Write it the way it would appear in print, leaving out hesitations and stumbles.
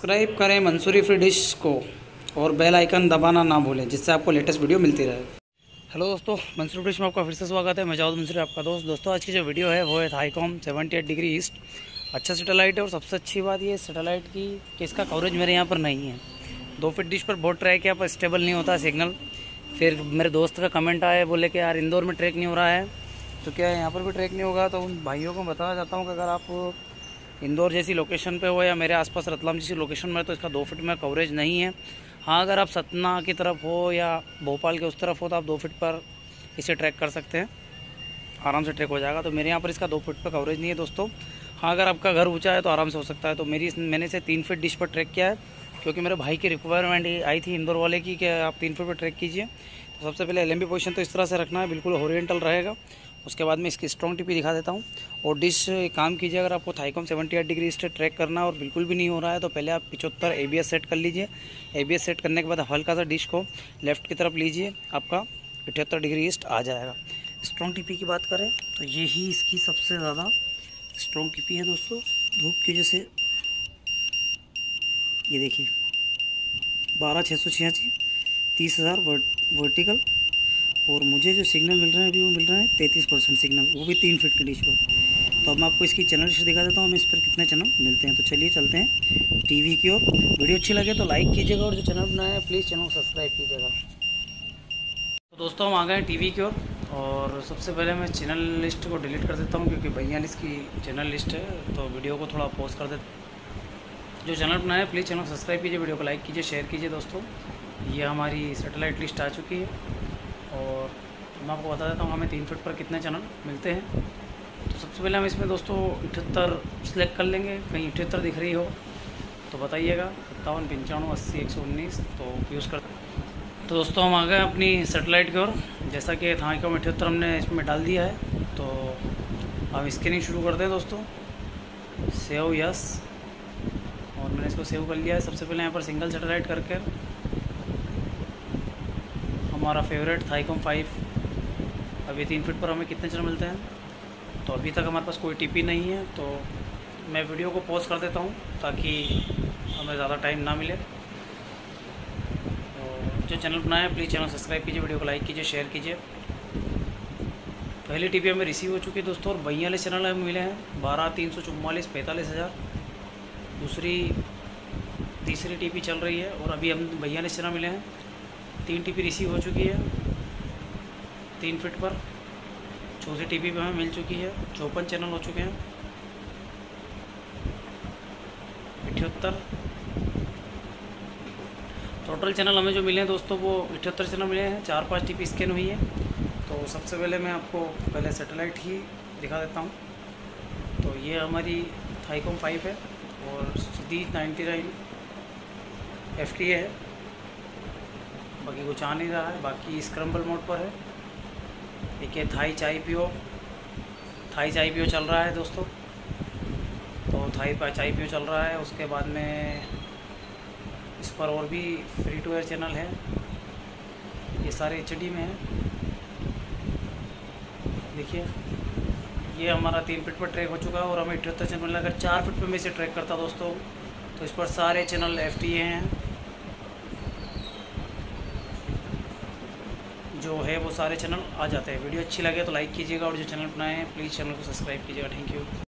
Subscribe करें Mansuri free dish को और बेल आइकन दबाना ना भूलें, जिससे आपको लेटेस्ट वीडियो मिलती रहे। हेलो दोस्तों, मंसूरी डिश में आपका फिर से स्वागत है। मैं जाऊद मंसूरी, आपका दोस्त। दोस्तों आज की जो वीडियो है वो है थाईकॉम 78 डिग्री ईस्ट। अच्छा सैटेलाइट है और सबसे अच्छी बात ये सैटेलाइट की कि इसका कवरेज मेरे यहाँ पर नहीं है। 2 फीट डिश पर बहुत ट्रैक किया पर स्टेबल नहीं होता सिग्नल। फिर मेरे दोस्त का कमेंट आया, बोले कि यार इंदौर में ट्रैक नहीं हो रहा है तो क्या यहाँ पर भी ट्रैक नहीं होगा। तो उन भाइयों को बताना चाहता हूँ कि अगर आप इंदौर जैसी लोकेशन पे हो या मेरे आसपास रतलाम जैसी लोकेशन में तो इसका 2 फीट में कवरेज नहीं है। हाँ, अगर आप सतना की तरफ हो या भोपाल के उस तरफ हो तो आप 2 फीट पर इसे ट्रैक कर सकते हैं, आराम से ट्रैक हो जाएगा। तो मेरे यहाँ पर इसका 2 फीट पर कवरेज नहीं है दोस्तों। हाँ, अगर आपका घर ऊंचा है तो आराम से हो सकता है। तो मैंने इसे 3 फीट डिश पर ट्रैक किया है, क्योंकि मेरे भाई की रिक्वायरमेंट आई थी इंदौर वाले की कि आप 3 फीट पर ट्रैक कीजिए। तो सबसे पहले एलएमबी पोजीशन तो इस तरह से रखना है, बिल्कुल ओरिएंटल रहेगा। उसके बाद में इसकी स्ट्रॉन्ग टीपी दिखा देता हूँ। और डिश काम कीजिए, अगर आपको थाईकॉम 78 डिग्री से ट्रैक करना है और बिल्कुल भी नहीं हो रहा है तो पहले आप 75 ABS सेट कर लीजिए। ABS सेट करने के बाद हल्का सा डिश को लेफ़्ट की तरफ लीजिए, आपका 78 डिग्री ईस्ट आ जाएगा। स्ट्रॉन्ग टीपी की बात करें तो यही इसकी सबसे ज़्यादा स्ट्रॉन्ग टीपी है दोस्तों। धूप की वजह से ये देखिए 12686 30,000 वर्टिकल। और मुझे जो सिग्नल मिल रहे हैं अभी वो मिल रहे हैं 33% सिग्नल, वो भी 3 फीट की डिश पर। तो अब मैं आपको इसकी चैनल लिस्ट दिखा देता हूँ, हमें इस पर कितने चैनल मिलते हैं। तो चलिए चलते हैं टीवी की ओर। वीडियो अच्छी लगे तो लाइक कीजिएगा और जो चैनल बनाया है प्लीज़ चैनल को सब्सक्राइब कीजिएगा। तो दोस्तों हम आ गए टीवी की ओर और सबसे पहले मैं चैनल लिस्ट को डिलीट कर देता हूँ, क्योंकि 42 की चैनल लिस्ट है। तो वीडियो को थोड़ा पॉज कर देते। जो चैनल बनाया है प्लीज़ चैनल को सब्सक्राइब कीजिए, वीडियो को लाइक कीजिए, शेयर कीजिए। दोस्तों ये हमारी सैटेलाइट लिस्ट आ चुकी है और मैं आपको बता देता हूँ हमें 3 फीट पर कितने चैनल मिलते हैं। तो सबसे पहले हम इसमें दोस्तों 78 सेलेक्ट कर लेंगे। कहीं 78 दिख रही हो तो बताइएगा। 57 95 80 119 तो यूज़ कर। तो दोस्तों हम आ गए अपनी सैटेलाइट की ओर। जैसा कि थाईकॉम 78 हमने इसमें डाल दिया है तो हम स्कैनिंग शुरू करते हैं दोस्तों। सेव यस, और मैंने इसको सेव कर लिया है। सबसे पहले यहाँ पर सिंगल सैटेलाइट करके हमारा फेवरेट थाईकॉम 5। अभी 3 फीट पर हमें कितने चैनल मिलते हैं, तो अभी तक हमारे पास कोई टीपी नहीं है। तो मैं वीडियो को पॉज कर देता हूँ ताकि हमें ज़्यादा टाइम ना मिले। तो जो चैनल बनाया है प्लीज़ चैनल सब्सक्राइब कीजिए, वीडियो को लाइक कीजिए, शेयर कीजिए। पहली टीपी हमें रिसीव हो चुकी है दोस्तों और 42 चैनल हमें मिले हैं। 12 344 45,000 तीसरी टीपी चल रही है और अभी हम 42 चैनल मिले हैं। 3 टीपी रिसीव हो चुकी है 3 फीट पर। चौथी टीपी पे हमें मिल चुकी है। 54 चैनल हो चुके हैं। 78 टोटल चैनल हमें जो मिले हैं दोस्तों वो 78 चैनल मिले हैं। 4-5 टीपी स्कैन हुई है। तो सबसे पहले मैं आपको पहले सैटेलाइट ही दिखा देता हूँ। तो ये हमारी थाईकॉम 5 है और सीधी 99 FTA है। बाकी कुछ आ नहीं रहा है, बाकी स्क्रम्बल मोड पर है। एक है थाई चाय पियो चल रहा है दोस्तों। तो थाई चाय पियो चल रहा है। उसके बाद में इस पर और भी फ्री टू एयर चैनल है। ये सारे HD में है। देखिए ये हमारा 3 फीट पर ट्रैक हो चुका है और हमें 78 चैनल मिला। अगर 4 फीट पर मैं इसे ट्रैक करता दोस्तों तो इस पर सारे चैनल FTA हैं जो है वो सारे चैनल आ जाते हैं। वीडियो अच्छी लगे तो लाइक कीजिएगा और जो चैनल बनाए हैं प्लीज़ चैनल को सब्सक्राइब कीजिएगा। Thank you.